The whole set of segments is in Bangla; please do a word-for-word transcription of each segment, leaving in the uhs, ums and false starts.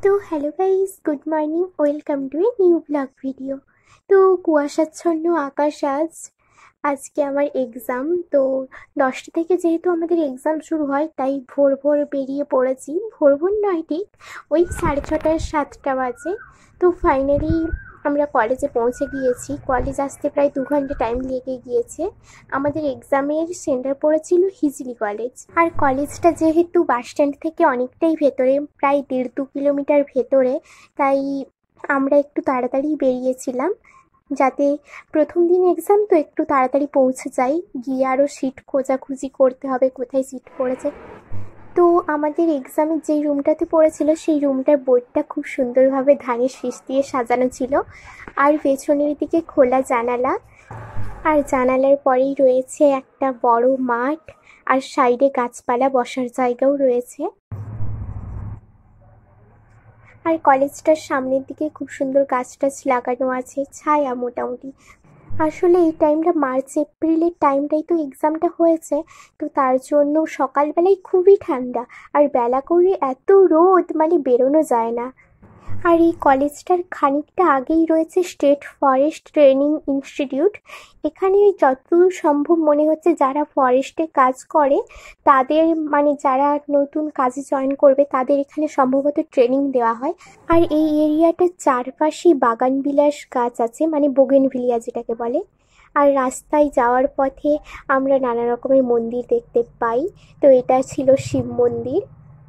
তো hello guys, good morning, welcome to a new blog video. তো কুয়াশাচ্ছন্ন আকাশ আজ। আজকে আমার এক্সাম। তো দশটা থেকে যেহেতু আমাদের এক্সাম শুরু হয়, তাই ভোর ভোর বেরিয়ে পড়েছি। ভোর ভোর নয়, ঠিক ওই সাড়ে ছটা সাতটা বাজে। তো ফাইনালি আমরা কলেজে পৌঁছে গিয়েছি। কলেজ আসতে প্রায় দু ঘন্টা টাইম লেগে গিয়েছে। আমাদের এক্সামের সেন্টার পড়েছিল হিজলি কলেজ। আর কলেজটা যেহেতু বাস স্ট্যান্ড থেকে অনেকটাই ভেতরে, প্রায় দেড় দু কিলোমিটার ভেতরে, তাই আমরা একটু তাড়াতাড়ি বেরিয়েছিলাম, যাতে প্রথম দিন এক্সাম তো একটু তাড়াতাড়ি পৌঁছে যাই। গিয়ে আরও সিট খোঁজাখুঁজি করতে হবে, কোথায় সিট পড়েছে। তো আমাদের এক্সামের যেই রুমটাতে পড়েছিল, সেই রুমটার বোর্ডটা খুব সুন্দরভাবে ধানের শীষ দিয়ে সাজানো ছিল। আর পেছনের দিকে খোলা জানালা, আর জানালার পরেই রয়েছে একটা বড় মাঠ, আর সাইডে গাছপালা, বসার জায়গাও রয়েছে। আর কলেজটার সামনের দিকে খুব সুন্দর গাছ টাছ লাগানো আছে, ছায়া মোটামুটি। আসলে এই টাইমটা মার্চ এপ্রিলের টাইমটাই তো এক্সামটা হয়েছে, তো তার জন্য সকালবেলায় খুবই ঠান্ডা, আর বেলা করে এত রোদ, মানে বেরোনো যায় না। আর এই কলেজটার খানিকটা আগেই রয়েছে স্টেট ফরেস্ট ট্রেনিং ইনস্টিটিউট। এখানে যতদূর সম্ভব মনে হচ্ছে যারা ফরেস্টে কাজ করে তাদের, মানে যারা নতুন কাজে জয়েন করবে তাদের এখানে সম্ভবত ট্রেনিং দেওয়া হয়। আর এই এরিয়াটার চারপাশেই বাগানবিলাস গাছ আছে, মানে বোগেনভিলিয়া যেটাকে বলে। আর রাস্তায় যাওয়ার পথে আমরা নানা রকমের মন্দির দেখতে পাই। তো এটা ছিল শিব মন্দির।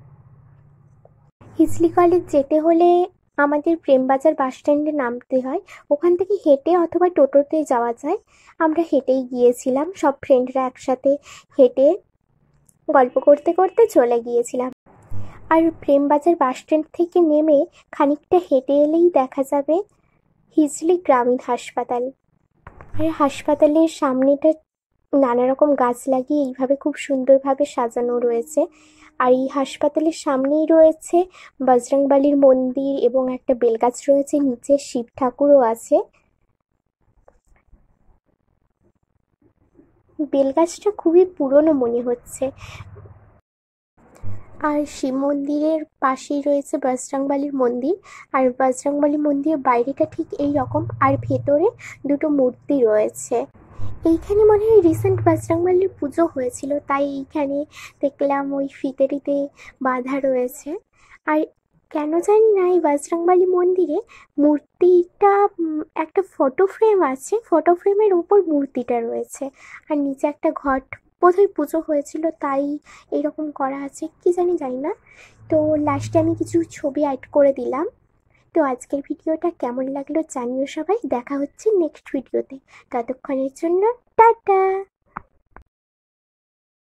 হিজলি কলেজ যেতে হলে আমাদের প্রেমবাজার বাস স্ট্যান্ডে নামতে হয়। ওখান থেকে হেঁটে অথবা টোটোতে যাওয়া যায়। আমরা হেঁটেই গিয়েছিলাম, সব ফ্রেন্ডরা একসাথে হেঁটে গল্প করতে করতে চলে গিয়েছিলাম। আর প্রেমবাজার বাস স্ট্যান্ড থেকে নেমে খানিকটা হেঁটে এলেই দেখা যাবে হিজলি গ্রামীণ হাসপাতাল। আর হাসপাতালের সামনেটা নানা রকম গাছ লাগিয়ে এইভাবে খুব সুন্দরভাবে সাজানো রয়েছে। আর এই হাসপাতালের সামনেই রয়েছে বজরংবলীর মন্দির, এবং একটা বেলগাছ রয়েছে, নিচে শিব ঠাকুরও আছে। বেলগাছটা খুবই পুরনো মনে হচ্ছে। আর শিব মন্দিরের পাশেই রয়েছে বজরংবলীর মন্দির। আর বজরংবলী মন্দিরের বাইরেটা ঠিক এই রকম, আর ভেতরে দুটো মূর্তি রয়েছে। এইখানে মনে হয় রিসেন্ট বজরংবলীর পুজো হয়েছিল, তাই এইখানে দেখলাম ওই ফিতে টিতে বাঁধা রয়েছে। আর কেন জানি না এই বজরংবলী মন্দিরে মূর্তিটা, একটা ফটো ফ্রেম আছে, ফটো ফ্রেমের উপর মূর্তিটা রয়েছে, আর নিচে একটা ঘট, বোধহয় পুজো হয়েছিল তাই এরকম করা আছে, কি জানি জানি না। তো লাস্টে আমি কিছু ছবি অ্যাড করে দিলাম। তো আজকের ভিডিওটা কেমন লাগলো জানিও সবাই। দেখা হচ্ছে নেক্সট ভিডিওতে। ততক্ষণের জন্য টাটা।